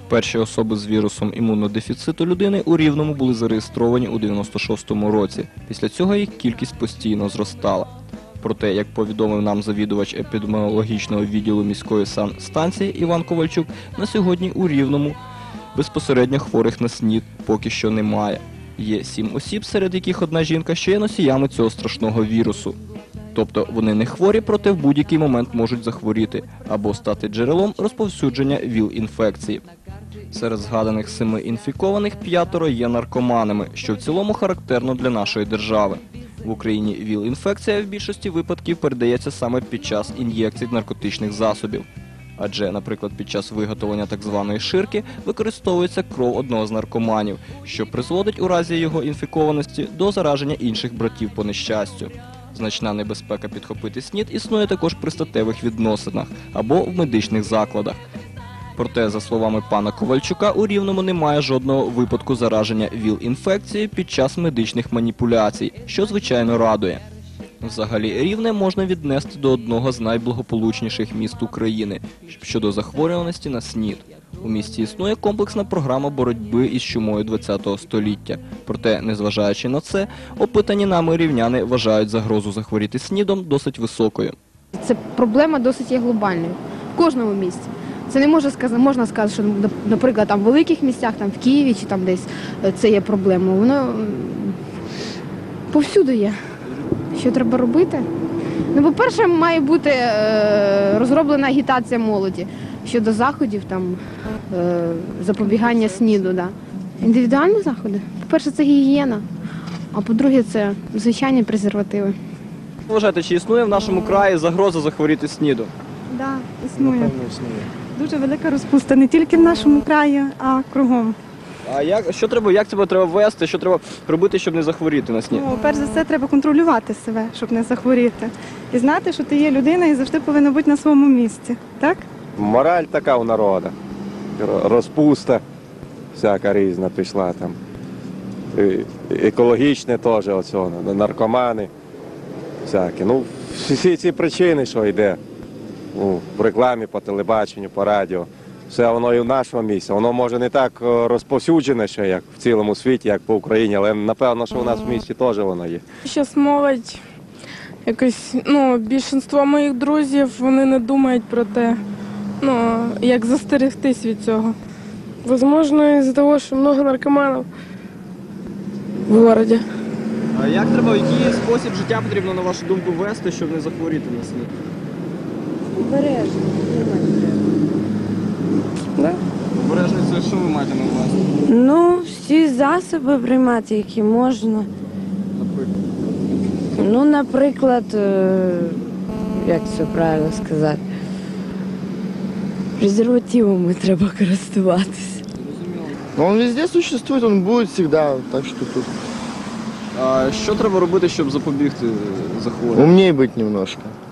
Перші особи з вірусом імунодефіциту людини у Рівному були зареєстровані у 96-му році. Після цього їх кількість постійно зростала. Проте, як повідомив нам завідувач епідеміологічного відділу міської санстанції Іван Ковальчук, на сьогодні у Рівному безпосередньо хворих на СНІД поки що немає. Є 7 осіб, серед яких одна жінка, що є носіями цього страшного вірусу. Тобто вони не хворі, проте в будь-який момент можуть захворіти або стати джерелом розповсюдження ВІЛ-інфекції. Серед згаданих 7 інфікованих 5 є наркоманами, що в цілому характерно для нашої держави. В Україні ВІЛ-інфекція в більшості випадків передається саме під час ін'єкцій наркотичних засобів. Адже, наприклад, під час виготовлення так званої ширки використовується кров одного з наркоманів, що призводить у разі його інфікованості до зараження інших братів по нещастю. Значна небезпека підхопити СНІД існує також при статевих відносинах або в медичних закладах. Проте, за словами пана Ковальчука, у Рівному немає жодного випадку зараження ВІЛ-інфекцією під час медичних маніпуляцій, що, звичайно, радує. Взагалі, Рівне можна віднести до одного з найблагополучніших міст України щодо захворюваності на СНІД. У місті існує комплексна програма боротьби із чумою ХХ століття. Проте, незважаючи на це, опитані нами рівняни вважають загрозу захворіти СНІДом досить високою. Це проблема досить є глобальною в кожному місті. Це не можна сказати, що, наприклад, там в великих містах, там в Києві чи там десь це є проблема. Воно повсюди є. Що треба робити? Ну, по-перше, має бути розроблена агітація молоді щодо заходів, там, запобігання СНІДу. Да. Індивідуальні заходи. По-перше, це гігієна, а по-друге, це звичайні презервативи. Вважаєте, чи існує в нашому краї загроза захворіти СНІДом? Так, існує. Дуже велика розпуста не тільки в нашому краї, а кругом. А як себе треба вести, що треба робити, щоб не захворіти на СНІД? Ну, перш за все, треба контролювати себе, щоб не захворіти. І знати, що ти є людина і завжди повинна бути на своєму місці. Так? Мораль така у народу. Розпуста всяка різна пішла там. Екологічне теж оцього, наркомани всякі. Ну, всі ці причини, що йде в рекламі, по телебаченню, по радіо. Все воно і в нашому місці. Воно може не так розповсюджене ще, як в цілому світі, як по Україні, але напевно, що у нас в місті теж воно є. Зараз молодь, якось, більшість моїх друзів, вони не думають про те, як застерегтись від цього. Можливо, із-за того, що багато наркоманів в місті. А який спосіб життя потрібно, на вашу думку, вести, щоб не захворіти на СНІД? Обережно. Да? Обережно, це що ви маєте на увазі? Ну, всі засоби приймати, які можна. Ну, наприклад, як це правильно сказати, презервативами треба користуватися. Но он везде существует, он будет всегда, так что тут. А що треба робити, щоб запобігти захворюванню? Умнее быть немножко.